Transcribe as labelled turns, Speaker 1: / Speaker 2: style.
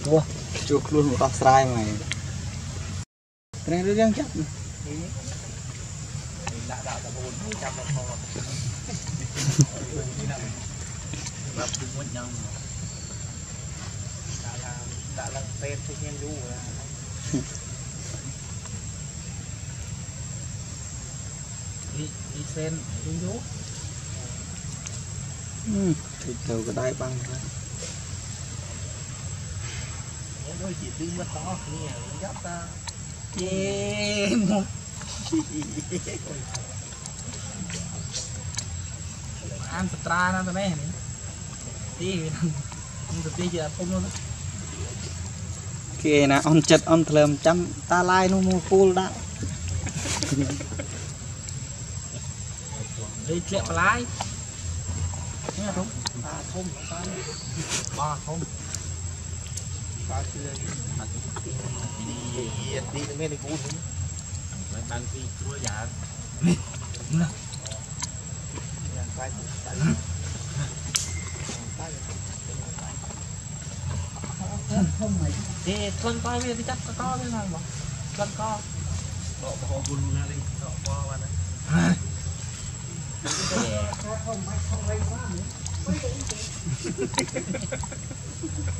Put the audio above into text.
Speaker 1: Wow, chuột luôn một offside mày. Cái này nó chắc.
Speaker 2: Đi sen xuống dốt.
Speaker 1: Thì từ cái đai băng thôi.
Speaker 2: Đôi chỉ đi mất to nè, dắt ta. Ăn stra nó này tí chưa không luôn
Speaker 1: kia nè on chật on thèm chăm ta lai nó mua full đã
Speaker 2: đi chẹo lái nghe không không ba không ba chưa đi nghe đi cũ đang đi chua giả không mày thì con coi bây giờ chắc có cái nào mà con co độ hồ buồn ra đi độ co bạn đấy không hay quá nữa